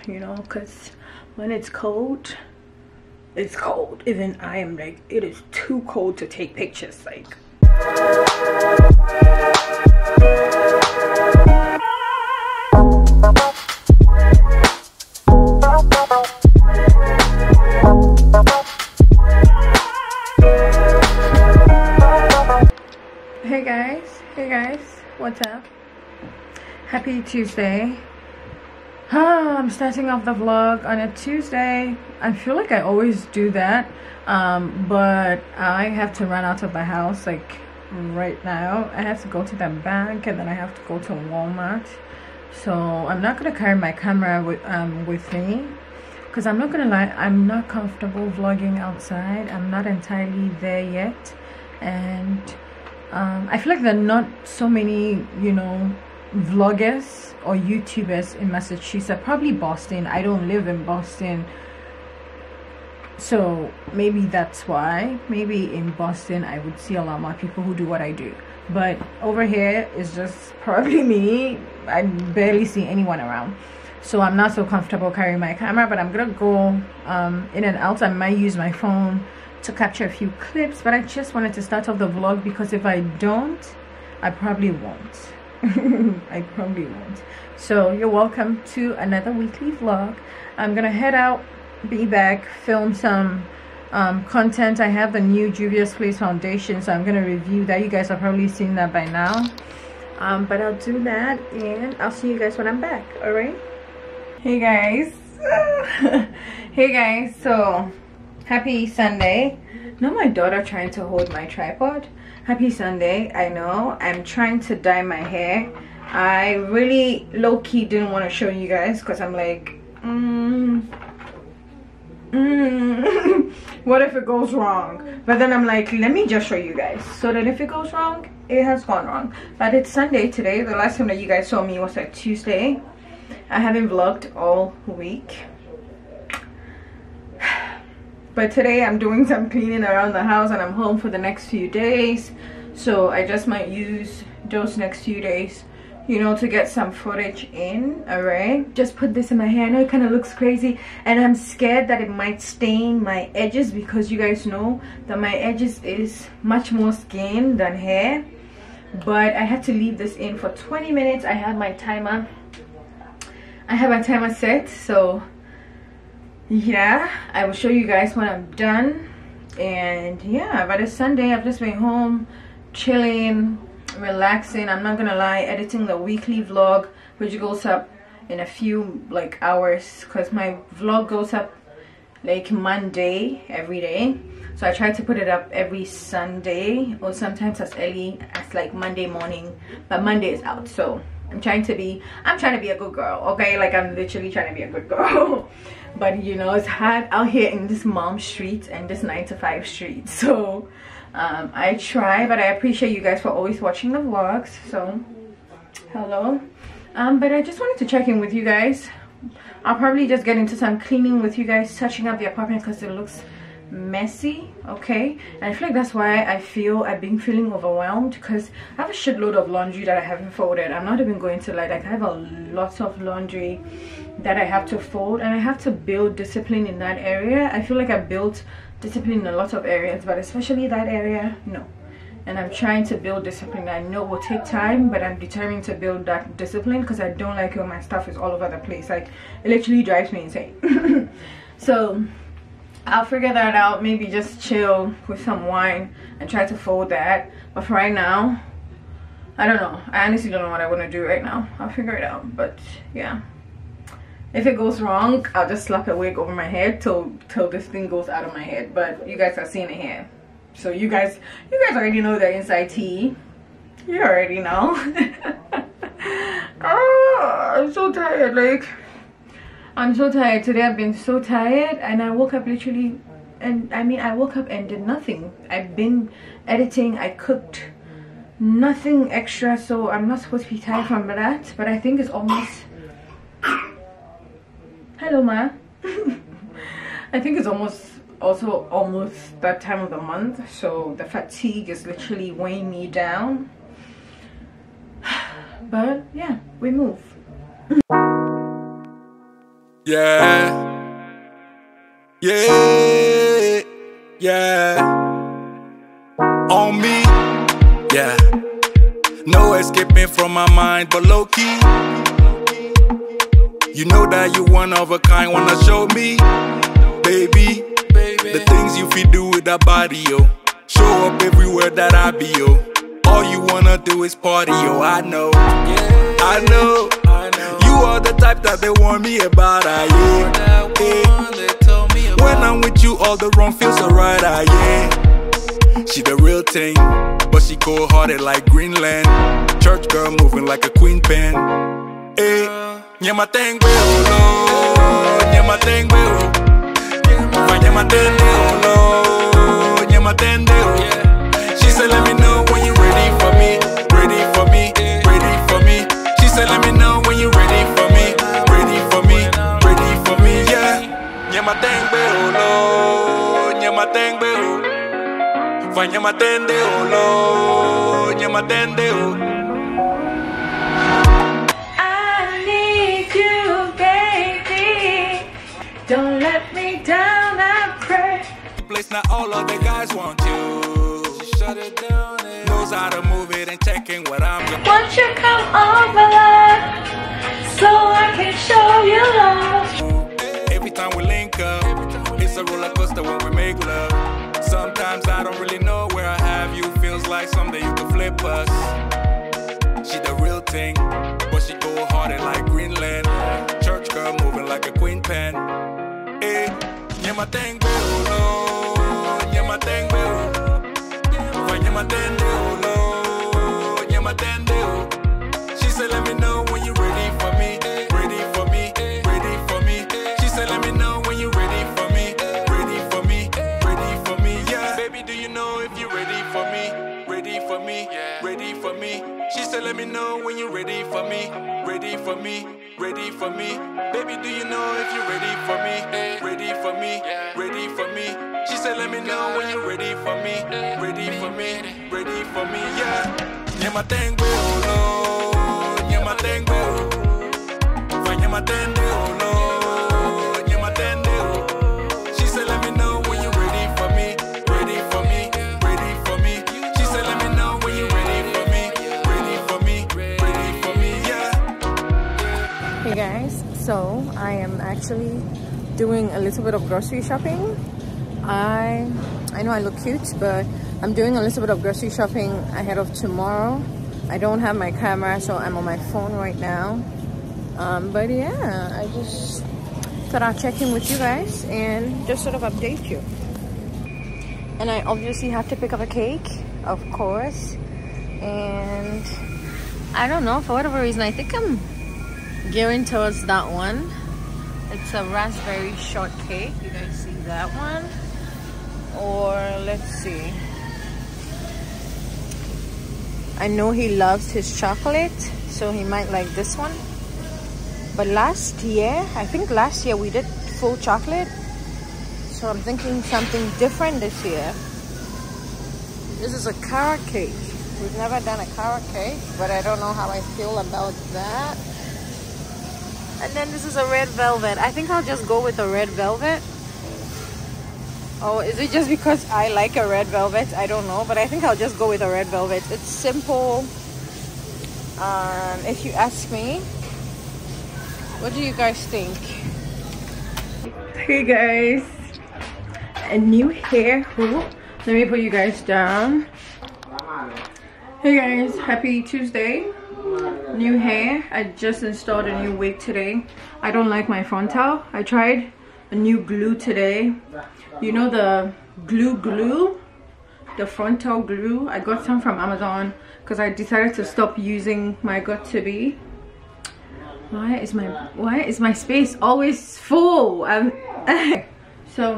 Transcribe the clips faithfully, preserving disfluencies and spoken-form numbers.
you know, because when it's cold, it's cold. Even I am like, it is too cold to take pictures. Like, hey guys, hey guys, what's up? Happy Tuesday. Ah, I'm starting off the vlog on a Tuesday. I feel like I always do that, um, but I have to run out of the house like right now. I have to go to the bank and then I have to go to Walmart. So I'm not gonna carry my camera with um with me, because I'm not gonna lie, I'm not comfortable vlogging outside. I'm not entirely there yet, and um, I feel like there are not so many, you know, vloggers or YouTubers in Massachusetts. Probably Boston. I don't live in Boston, so maybe that's why. Maybe in Boston I would see a lot more people who do what I do, but over here it's just probably me. I barely see anyone around, so I'm not so comfortable carrying my camera, but I'm gonna go um, in and out. I might use my phone to capture a few clips, but I just wanted to start off the vlog because if I don't, I probably won't. I probably won't. So you're welcome to another weekly vlog. I'm gonna head out, be back, film some um, content. I have the new Juvia's Place foundation, so I'm gonna review that. You guys have probably seen that by now, um, but I'll do that and I'll see you guys when I'm back. All right. Hey guys. Hey guys. So happy Sunday. Not my daughter trying to hold my tripod. Happy Sunday. I know I'm trying to dye my hair. I really low-key didn't want to show you guys because I'm like, mm, mm, what if it goes wrong? But then I'm like, let me just show you guys, so that if it goes wrong, it has gone wrong. But it's Sunday today. The last time that you guys saw me was like Tuesday. I haven't vlogged all week, but today I'm doing some cleaning around the house and I'm home for the next few days, so I just might use those next few days, you know, to get some footage in. All right, just put this in my hair. I know it kind of looks crazy and I'm scared that it might stain my edges, because you guys know that my edges is much more skin than hair. But I had to leave this in for twenty minutes. I have my timer I have my timer set, so yeah, I will show you guys when I'm done. And yeah, but it's Sunday. I've just been home chilling, relaxing. I'm not gonna lie, editing the weekly vlog, which goes up in a few like hours, because my vlog goes up like Monday every day, so I try to put it up every Sunday, or sometimes as early as like Monday morning, but Monday is out. So I'm trying to be I'm trying to be a good girl, okay? Like, I'm literally trying to be a good girl. But you know, it's hard out here in this mom street and this nine to five street. So um, I try, but I appreciate you guys for always watching the vlogs. So hello. Um, but I just wanted to check in with you guys. I'll probably just get into some cleaning with you guys, touching up the apartment because it looks messy, okay? And I feel like that's why I feel I've been feeling overwhelmed, because I have a shitload of laundry that I haven't folded. I'm not even going to lie, like I have a lot of laundry that I have to fold, and I have to build discipline in that area. I feel like I built discipline in a lot of areas, but especially that area, no. And I'm trying to build discipline. I know it will take time, but I'm determined to build that discipline, because I don't like when my stuff is all over the place. Like, it literally drives me insane. So I'll figure that out. Maybe just chill with some wine and try to fold that. But for right now, I don't know. I honestly don't know what I want to do right now. I'll figure it out. But yeah, if it goes wrong, I'll just slap a wig over my head till till this thing goes out of my head. But you guys are seeing it here, so you guys you guys already know the inside tea. You already know. Oh, I'm so tired. Like, I'm so tired today. I've been so tired, and I woke up literally, and I mean I woke up and did nothing. I've been editing, I cooked, nothing extra, so I'm not supposed to be tired from that. But I think it's almost, hello ma. I think it's almost also almost that time of the month, so the fatigue is literally weighing me down. But yeah, we move. Yeah, yeah, yeah. On me, yeah. No escaping from my mind, but low key. You know that you one of a kind, wanna show me, baby, baby. The things you feel do with that body, yo. Show up everywhere that I be, yo. All you wanna do is party, yo. I know, yeah, I know, I know. You are the type that they warn me about, ah, yeah, yeah. When I'm with you, all the wrong feels alright, ah, yeah. She the real thing, but she cold-hearted like Greenland. Church girl moving like a queen pen. Hey, nyama tengwe olo, nyama tengwe o, nyama tende olo, nyama tende o. She said, let me know when you ready for me, ready for me, ready for me. She said, let me know when you ready for me, ready for me, ready for me, yeah. Nyama tengwe olo, nyama tengwe o. Nyama tende olo, nyama tende o. I need you, baby. Don't let me down, I pray. Place not all of the guys want you. She shut it down and knows how to move it and checking what I'm doing. Won't you come over so I can show you love? Every time we link up, it's a roller coaster when we make love. Sometimes I don't really know where I have you. Feels like someday you could flip us. She the real thing, but she cold-hearted like Greenland. Church girl moving like a queen pen. Hey, nyama tengwe olo, nyama tengwe o, nyama tende olo, nyama tende o. She said, let me know when you ready for me, ready for me, ready for me. She said, let me know when you ready for me, ready for me, ready for me, yeah. Baby, do you know if you're ready for me, ready for me, ready for me? She said, let me know when you're ready for me, ready for me, ready for me. Baby, do you know if you're ready for me, ready for me, ready for me? She said, let me know when you're ready for me, ready for me, ready for me, yeah. Nyama tengwe olo, nyama tengwe o, nyama tende olo, nyama tende o. She said, let me know when you're ready for me, ready for me, ready for me. She said, let me know when you're ready for me, ready for me, ready for me, yeah. Hey guys, so I am actually doing a little bit of grocery shopping. I I know I look cute, but I'm doing a little bit of grocery shopping ahead of tomorrow. I don't have my camera, so I'm on my phone right now. Um, but yeah, I just thought I'd check in with you guys and just sort of update you. And I obviously have to pick up a cake, of course. And I don't know, for whatever reason, I think I'm gearing towards that one. It's a raspberry shortcake. You guys see that one? Or let's see. I know he loves his chocolate, so he might like this one. But last year, I think last year we did full chocolate. So I'm thinking something different this year. This is a carrot cake. We've never done a carrot cake, but I don't know how I feel about that. And then this is a red velvet. I think I'll just go with a red velvet. Oh, is it just because I like a red velvet? I don't know, but I think I'll just go with a red velvet. It's simple. Um, if you ask me, what do you guys think? Hey guys, a new hair hook. Let me put you guys down. Hey guys, happy Tuesday. New hair. I just installed a new wig today. I don't like my frontal. I tried a new glue today. You know the glue glue? The frontal glue. I got some from Amazon because I decided to stop using my got-to-be. Why is my why is my space always full? Um, so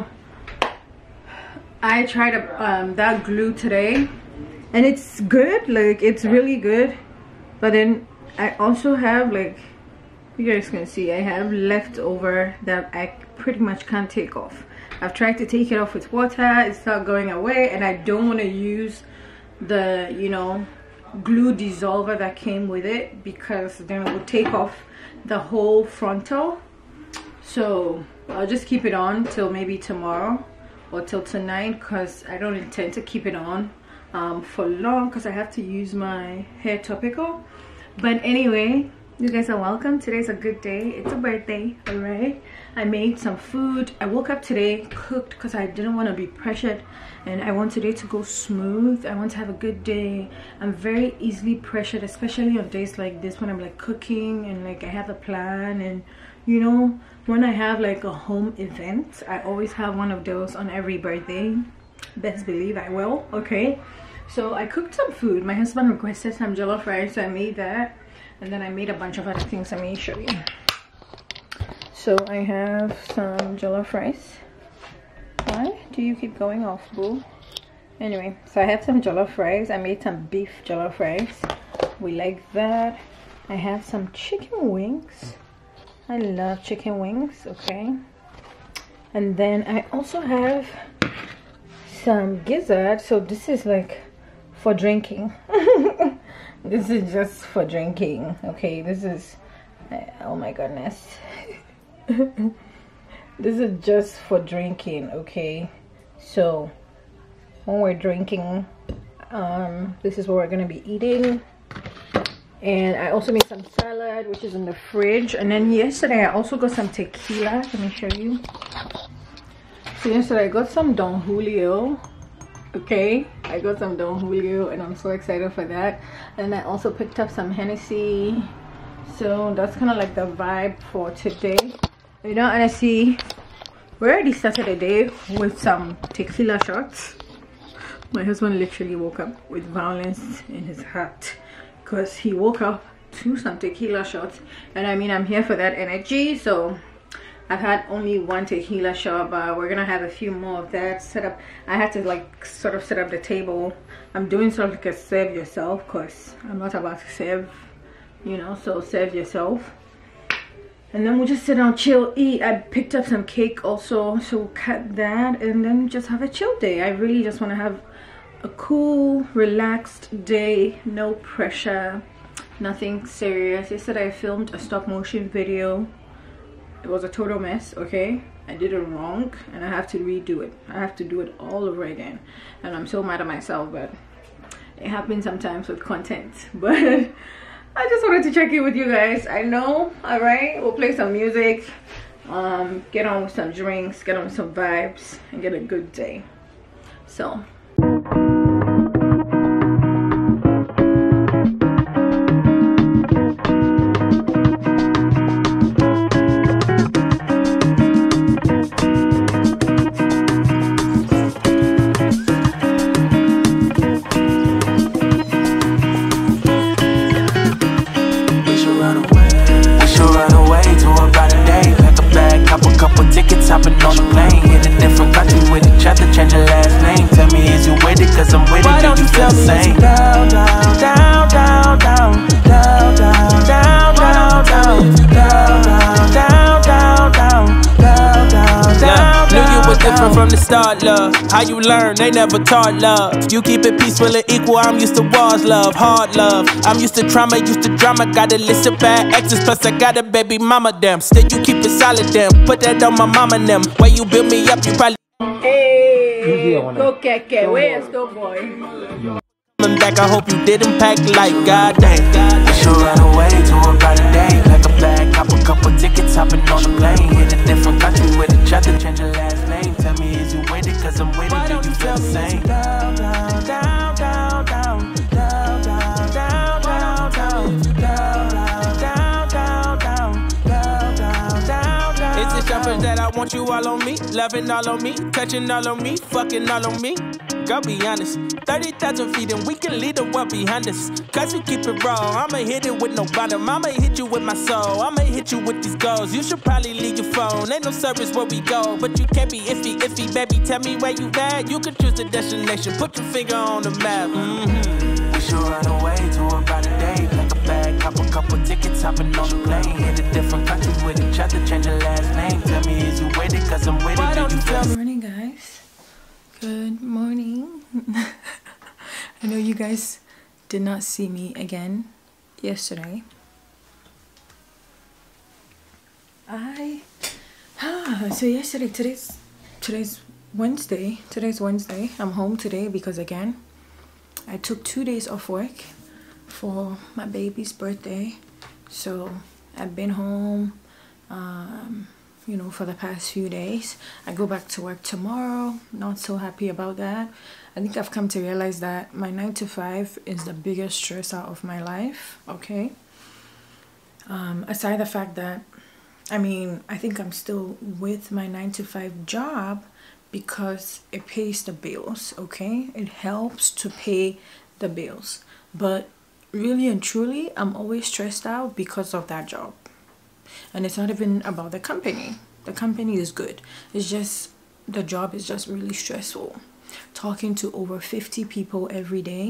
I tried a, um, that glue today and it's good. Like, it's really good. But then I also have, like, you guys can see, I have leftover that I pretty much can't take off. I've tried to take it off with water, it's not going away, and I don't want to use the, you know, glue dissolver that came with it because then it will take off the whole frontal. so I'll just keep it on till maybe tomorrow or till tonight, because I don't intend to keep it on um, for long, because I have to use my hair topical. But anyway, you guys are welcome. Today's a good day. It's a birthday, all right? I made some food. I woke up today, cooked, because I didn't want to be pressured, and I want today to go smooth. I want to have a good day. I'm very easily pressured, especially on days like this when I'm like cooking and like I have a plan. And you know, when I have like a home event, I always have one of those on every birthday. Best believe I will. Okay, so I cooked some food. My husband requested some jollof rice, so I made that. And then I made a bunch of other things. Let me show you. So I have some jollof rice. Why do you keep going off, boo? Anyway, so I have some jollof rice. I made some beef jollof rice. We like that. I have some chicken wings. I love chicken wings, okay? And then I also have some gizzard. So this is like for drinking. This is just for drinking, okay? This is, oh my goodness. This is just for drinking, okay? So when we're drinking, um, this is what we're gonna be eating. And I also made some salad, which is in the fridge. And then yesterday I also got some tequila. Let me show you. So yesterday I got some Don Julio. Okay, I got some Don Julio and I'm so excited for that. And I also picked up some Hennessy. So that's kind of like the vibe for today. You know, and I see we already started the day with some tequila shots. My husband literally woke up with violence in his heart, because he woke up to some tequila shots. And I mean, I'm here for that energy. So I've had only one tequila shot, but we're gonna have a few more of that. Set up, I had to like sort of set up the table. I'm doing sort of like a serve yourself, because I'm not about to serve, you know, so serve yourself. And then we'll just sit down, chill, eat. I picked up some cake also, so we'll cut that and then just have a chill day. I really just want to have a cool, relaxed day, no pressure, nothing serious. Yesterday I filmed a stop motion video. It was a total mess, okay? I did it wrong and I have to redo it. I have to do it all over again. And I'm so mad at myself, but it happens sometimes with content. But I just wanted to check in with you guys. I know, all right? We'll play some music, um, get on with some drinks, get on with some vibes, and get a good day. So from the start, love. How you learn, they never taught love. You keep it peaceful and equal, I'm used to wars, love. Hard love, I'm used to trauma, used to drama. Got a list of bad exes, plus I got a baby mama, damn. Still you keep it solid, damn. Put that on my mama and them. Way you build me up, you probably. Hey, go keke, where's go boy? Coming back, I hope you didn't pack like goddamn. We should run away to a brighter day. Pack a bag, cop a couple tickets, hopping on the plane. Hit a different country with each other, change your last name. Tell me, is you with it? Cause I'm with it, do you feel the same? Down, down, down, down, down, down, down, down, down, down, down, down, down, down, down, down, down. It's a shepherd that I want you all on me, loving all on me, touching all on me, fucking all on me. Girl, be honest, thirty thousand feet and we can leave the world behind us. Cause we keep it raw, I'ma hit it with no bottom. I'ma hit you with my soul, I'ma hit you with these goals. You should probably leave your phone, ain't no service where we go. But you can't be iffy, iffy, baby, tell me where you at. You can choose the destination, put your finger on the map. Mm-hmm. We should run away to a brighter day. Pack a bag, cop a couple tickets, hopping on the plane. Hit a different country with each other, change your last name. Tell me, is you with it? Cause I'm with it, do you feel? Good morning, guys. Good morning. I know you guys did not see me again yesterday. I Yeah, so yesterday, today's today's Wednesday. Today's Wednesday. I'm home today because again, I took two days off work for my baby's birthday. So I've been home, um, you know, for the past few days. I go back to work tomorrow. Not so happy about that. I think I've come to realize that my nine to five is the biggest stress out of my life. Okay. Um, aside the fact that, I mean, I think I'm still with my nine to five job because it pays the bills, okay? It helps to pay the bills. But really and truly, I'm always stressed out because of that job. And it's not even about the company. The company is good. It's just, the job is just really stressful. Talking to over fifty people every day.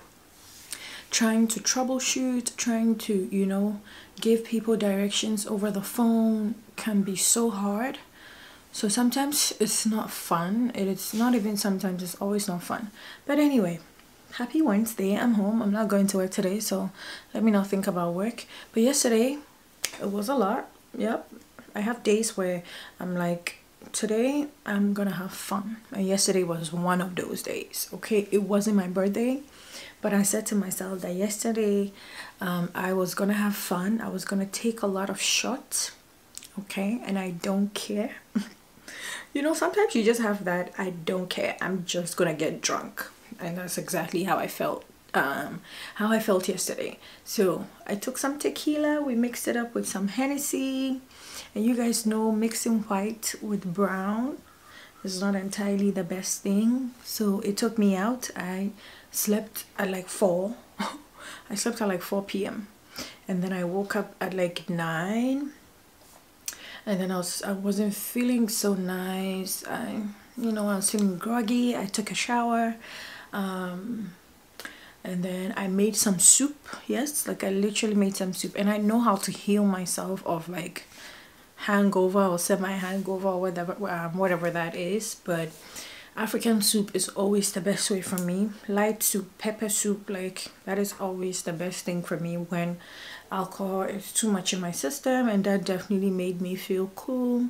Trying to troubleshoot, trying to, you know, give people directions over the phone can be so hard. So sometimes it's not fun. It's not even sometimes, it's always not fun. But anyway, happy Wednesday. I'm home. I'm not going to work today, so let me not think about work. But yesterday, it was a lot. Yep. I have days where I'm like, today I'm gonna have fun. And yesterday was one of those days. Okay, it wasn't my birthday. But I said to myself that yesterday um, I was going to have fun. I was going to take a lot of shots. Okay. And I don't care. You know, sometimes you just have that I don't care. I'm just going to get drunk. And that's exactly how I felt. Um, how I felt yesterday. So I took some tequila. We mixed it up with some Hennessy. And you guys know mixing white with brown is not entirely the best thing. So it took me out. I slept at like four. I slept at like four p m and then I woke up at like nine, and then I was I wasn't feeling so nice. I you know I was feeling groggy. I took a shower, um and then I made some soup. Yes, like I literally made some soup, and I know how to heal myself of like hangover or semi hangover or whatever um, whatever that is. But African soup is always the best way for me. Light soup, pepper soup, like that is always the best thing for me when alcohol is too much in my system, and that definitely made me feel cool.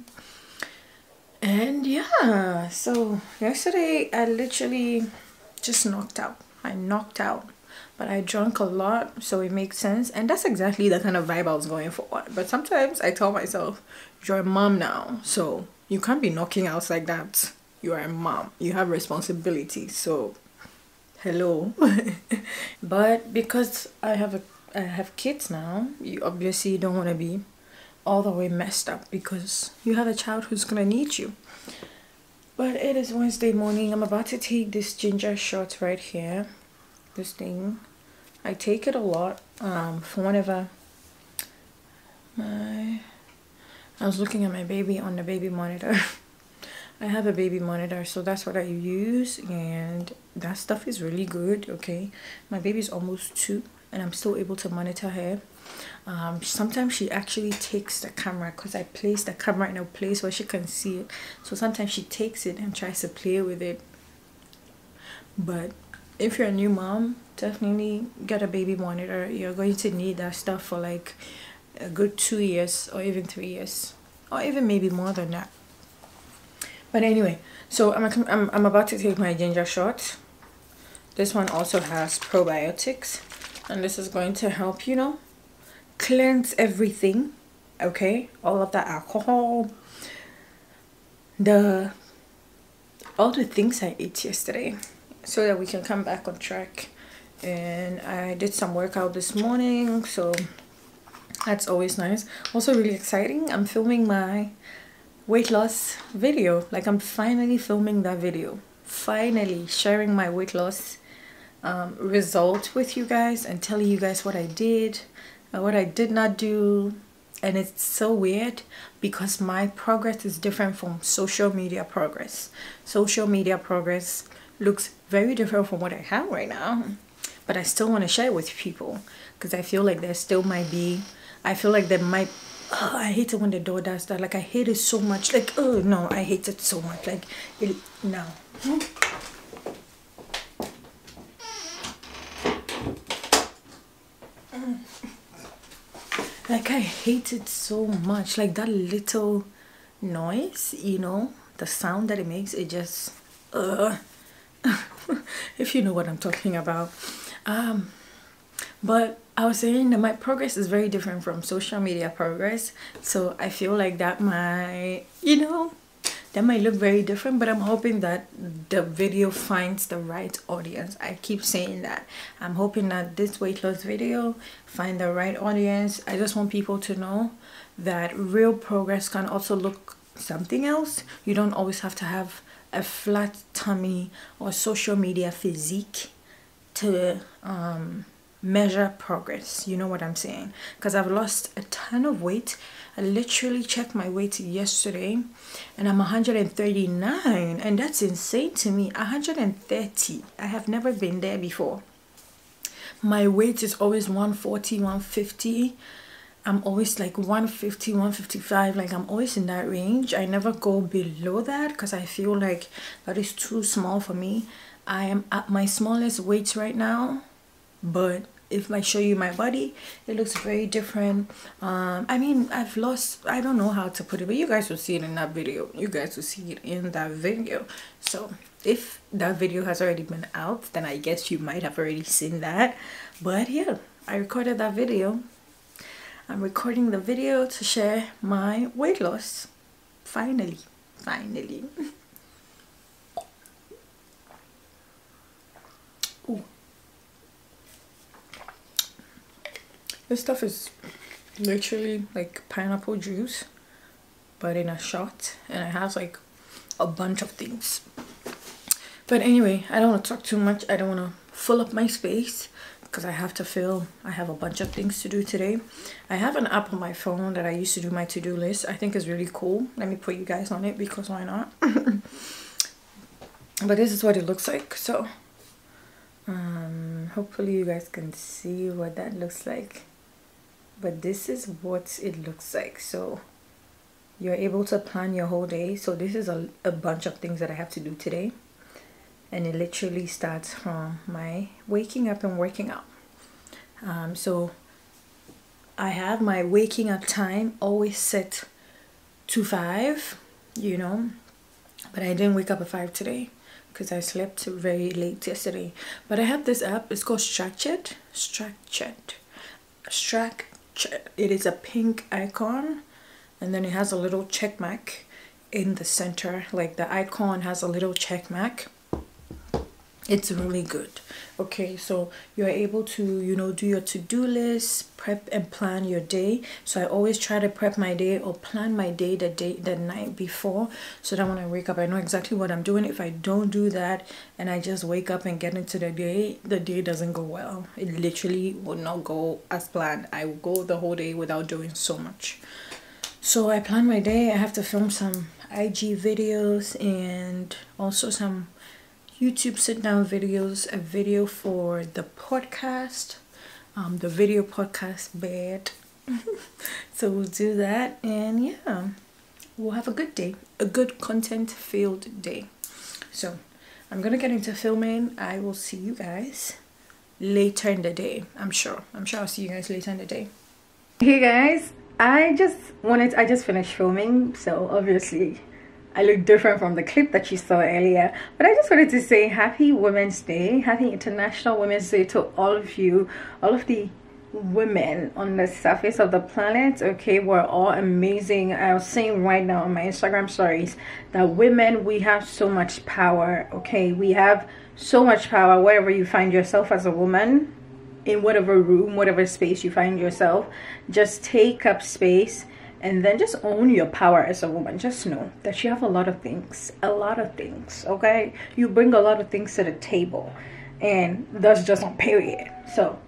And yeah, so yesterday I literally just knocked out. I knocked out, but I drank a lot, so it makes sense. And that's exactly the kind of vibe I was going for. But sometimes I tell myself, you're a mom now, so you can't be knocking out like that. You are a mom, you have responsibility, so hello. But because I have a I have kids now, you obviously don't want to be all the way messed up because you have a child who's gonna need you. But it is Wednesday morning. I'm about to take this ginger shot right here. This thing, I take it a lot um for whenever my I was looking at my baby on the baby monitor. I have a baby monitor, so that's what I use, and that stuff is really good. Okay, my baby's almost two and I'm still able to monitor her. Um sometimes she actually takes the camera because I place the camera in a place where she can see it, so sometimes she takes it and tries to play with it. But if you're a new mom, definitely get a baby monitor. You're going to need that stuff for like a good two years or even three years or even maybe more than that. But anyway, so I'm, I'm, I'm about to take my ginger shot. This one also has probiotics, and this is going to help, you know, cleanse everything. Okay, all of the alcohol, the all the things I ate yesterday, so that we can come back on track. And I did some workout this morning, so that's always nice. Also really exciting, I'm filming my weight loss video. Like I'm finally filming that video, finally sharing my weight loss um, result with you guys and telling you guys what I did and what I did not do. And it's so weird because my progress is different from social media progress. Social media progress looks very different from what I have right now, but I still want to share it with people because I feel like there still might be I feel like there might oh, I hate it when the door does that. Like I hate it so much. Like oh no, I hate it so much. Like it, no. Like I hate it so much. Like that little noise, you know, the sound that it makes, it just uh if you know what I'm talking about. Um but I was saying that my progress is very different from social media progress, so I feel like that might, you know, that might look very different, but I'm hoping that the video finds the right audience. I keep saying that. I'm hoping that this weight loss video find the right audience. I just want people to know that real progress can also look something else. You don't always have to have a flat tummy or social media physique to um measure progress, you know what I'm saying? Because I've lost a ton of weight. I literally checked my weight yesterday and I'm one hundred thirty-nine, and that's insane to me. one hundred thirty, I have never been there before. My weight is always one forty, one fifty. I'm always like one fifty, one fifty-five, like I'm always in that range. I never go below that because I feel like that is too small for me. I am at my smallest weight right now, but if I show you my body, it looks very different. um I mean, I've lost, I don't know how to put it, but you guys will see it in that video. You guys will see it in that video. So if that video has already been out, then I guess you might have already seen that. But yeah, I recorded that video. I'm recording the video to share my weight loss. Finally, finally. Ooh. This stuff is literally like pineapple juice, but in a shot, and it has like a bunch of things. But anyway, I don't want to talk too much. I don't want to fill up my space because I have to film. I have a bunch of things to do today. I have an app on my phone that I used to do my to-do list. I think is really cool. Let me put you guys on it because why not? But this is what it looks like. So um hopefully you guys can see what that looks like. But this is what it looks like. So you're able to plan your whole day. So this is a, a bunch of things that I have to do today, and it literally starts from my waking up and working out. Um so I have my waking up time always set to five, you know, but I didn't wake up at five today because I slept very late yesterday. But I have this app. It's called Structured. Structured. Structured. It is a pink icon, and then it has a little check mark in the center. Like the icon has a little check mark. It's really good. Okay, so you're able to, you know, do your to-do list, prep and plan your day. So I always try to prep my day or plan my day the day the night before, so that when I wake up I know exactly what I'm doing. If I don't do that and I just wake up and get into the day, the day doesn't go well. It literally will not go as planned. I will go the whole day without doing so much. So I plan my day. I have to film some I G videos and also some YouTube sit down videos, a video for the podcast, um the video podcast bed. So we'll do that, and yeah, we'll have a good day, a good content filled day. So I'm gonna get into filming. I will see you guys later in the day. I'm sure I'm sure I'll see you guys later in the day. Hey guys, I just wanted I just finished filming, so obviously I look different from the clip that you saw earlier, but I just wanted to say happy Women's Day, happy International Women's Day to all of you, all of the women on the surface of the planet. Okay, we're all amazing. I was saying right now on my Instagram stories that women, we have so much power. Okay, we have so much power wherever you find yourself as a woman, in whatever room, whatever space you find yourself. Just take up space and then just own your power as a woman. Just know that you have a lot of things, a lot of things, okay? You bring a lot of things to the table, and that's just on period. So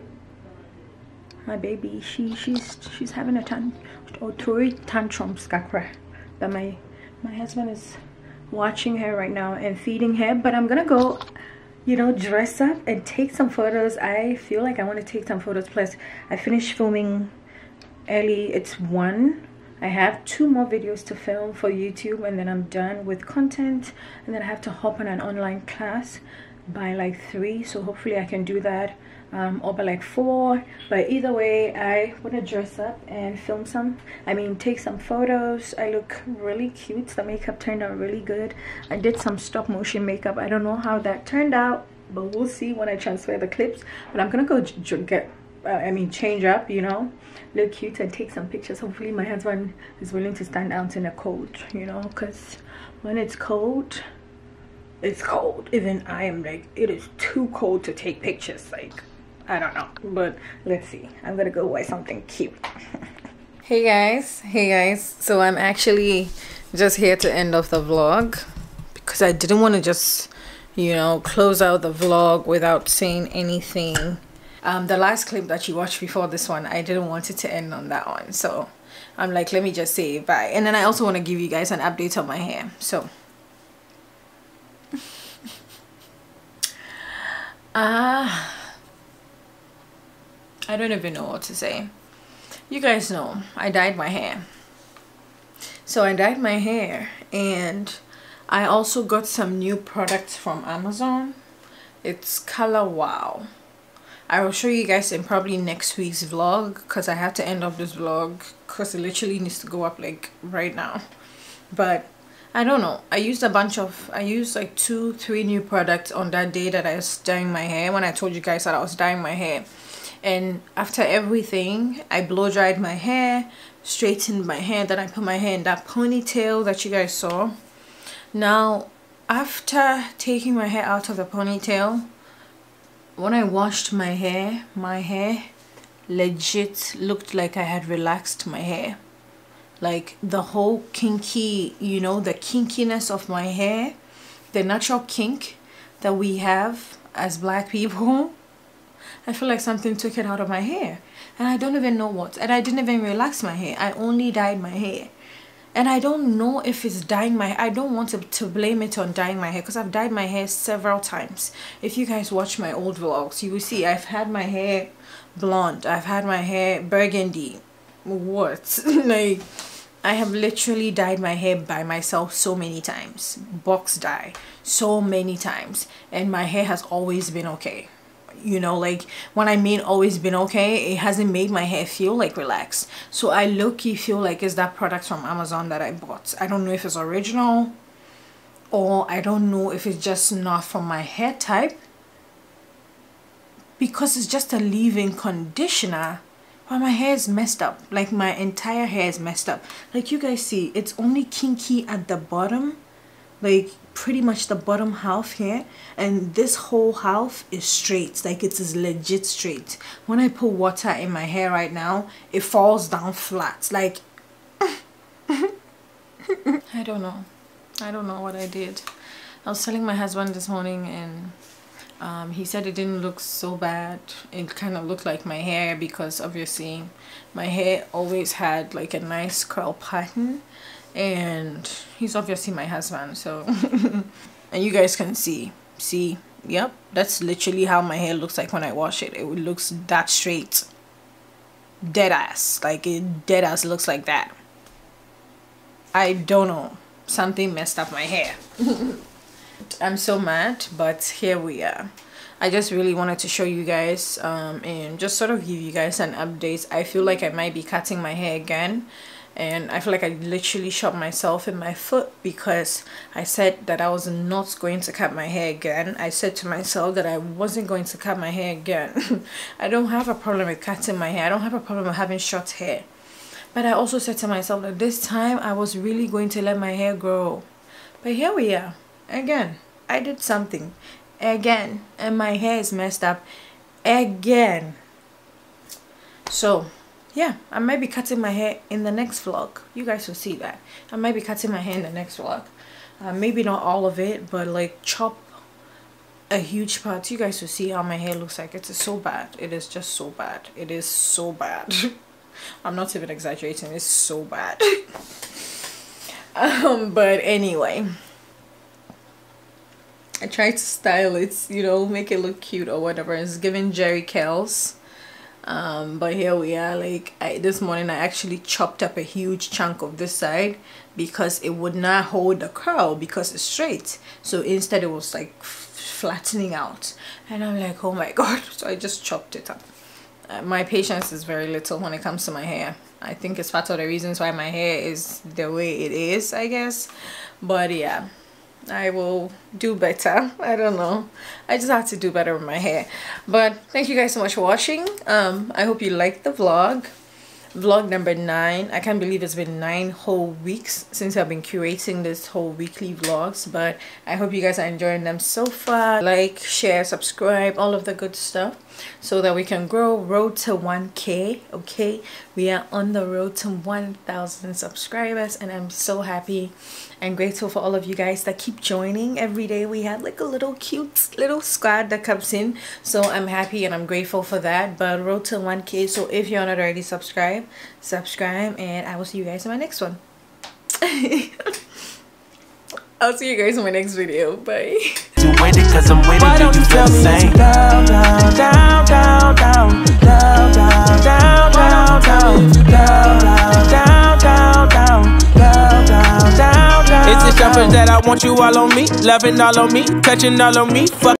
my baby, she she's she's having a tan or three tantrums, kakra. But my my husband is watching her right now and feeding her. But I'm gonna go, you know, dress up and take some photos. I feel like I want to take some photos. Plus I finished filming early. It's one. I have two more videos to film for YouTube, and then I'm done with content, and then I have to hop on an online class by like three, so hopefully I can do that, um, or by like four. But either way, I want to dress up and film some, I mean take some photos. I look really cute. The makeup turned out really good. I did some stop motion makeup. I don't know how that turned out, but we'll see when I transfer the clips. But I'm gonna go get uh, I mean change up, you know, look cute and take some pictures. Hopefully my husband is willing to stand out in the cold, you know, because when it's cold, it's cold. Even I am like, it is too cold to take pictures. Like, I don't know, but let's see. I'm gonna go wear something cute. Hey guys, hey guys. So I'm actually just here to end off the vlog because I didn't want to just, you know, close out the vlog without saying anything. Um, the last clip that you watched before this one, I didn't want it to end on that one. So I'm like, let me just say bye. And then I also want to give you guys an update on my hair. So ah uh, I don't even know what to say. You guys know I dyed my hair. So I dyed my hair, and I also got some new products from Amazon. It's Color Wow. I will show you guys in probably next week's vlog, because I have to end up this vlog because it literally needs to go up like right now. But I don't know, I used a bunch of I used like two three new products on that day that I was dyeing my hair, when I told you guys that I was dyeing my hair. And after everything, I blow dried my hair, straightened my hair, then I put my hair in that ponytail that you guys saw. Now after taking my hair out of the ponytail, when I washed my hair, my hair legit looked like I had relaxed my hair. Like the whole kinky, you know, the kinkiness of my hair, the natural kink that we have as black people, I feel like something took it out of my hair, and I don't even know what. And I didn't even relax my hair, I only dyed my hair. And I don't know if it's dyeing my hair. I don't want to, to blame it on dyeing my hair, because I've dyed my hair several times. If you guys watch my old vlogs, you will see I've had my hair blonde, I've had my hair burgundy, what like I have literally dyed my hair by myself so many times, box dye so many times, and my hair has always been okay. You know, like when I mean always been okay, it hasn't made my hair feel like relaxed. So I low-key feel like it's that product from Amazon that I bought. I don't know if it's original, or I don't know if it's just not from my hair type, because it's just a leave-in conditioner. But my hair is messed up. Like my entire hair is messed up. Like you guys see, it's only kinky at the bottom, like pretty much the bottom half here, and this whole half is straight. Like it is legit straight. When I put water in my hair right now, it falls down flat. Like I don't know. I don't know what I did. I was telling my husband this morning, and um, he said it didn't look so bad. It kind of looked like my hair, because obviously my hair always had like a nice curl pattern, and he's obviously my husband, so and you guys can see see yep, that's literally how my hair looks like when I wash it. It looks that straight, dead ass, like it dead ass looks like that. I don't know, something messed up my hair. I'm so mad, but here we are. I just really wanted to show you guys um and just sort of give you guys an update. I feel like I might be cutting my hair again, and I feel like I literally shot myself in my foot, because I said that I was not going to cut my hair again. I said to myself that I wasn't going to cut my hair again. I don't have a problem with cutting my hair. I don't have a problem with having short hair. But I also said to myself that this time I was really going to let my hair grow. But here we are. Again, I did something. Again. And my hair is messed up. Again. So yeah, I might be cutting my hair in the next vlog. You guys will see that. I might be cutting my hair in the next vlog. Uh, maybe not all of it, but like chop a huge part. You guys will see how my hair looks like. It's so bad. It is just so bad. It is so bad. I'm not even exaggerating. It's so bad. um, but anyway, I tried to style it, you know, make it look cute or whatever. It's giving Jerry Kells. Um, but here we are. Like I, this morning I actually chopped up a huge chunk of this side because it would not hold the curl because it's straight. So instead it was like flattening out, and I'm like, oh my god. So I just chopped it up. Uh, my patience is very little when it comes to my hair. I think it's part of the reasons why my hair is the way it is, I guess. But yeah, I will do better. I don't know, I just have to do better with my hair. But thank you guys so much for watching. um I hope you liked the vlog vlog number nine. I can't believe it's been nine whole weeks since I've been curating this whole weekly vlogs, but I hope you guys are enjoying them so far. Like, share, subscribe, all of the good stuff, so that we can grow. Road to one K. Okay, we are on the road to one thousand subscribers, and I'm so happy and grateful for all of you guys that keep joining every day. We had like a little cute little squad that comes in, so I'm happy and I'm grateful for that. But road to one K, so if you're not already subscribed, subscribe, and I will see you guys in my next one. I'll see you guys in my next video. Bye. Why don't you tell me down, down, down, down, down, down, down, down, down, down, down, down, down, down, down, down. It's the jumpers that I want you all on me, loving all on me, touching all on me, fuck.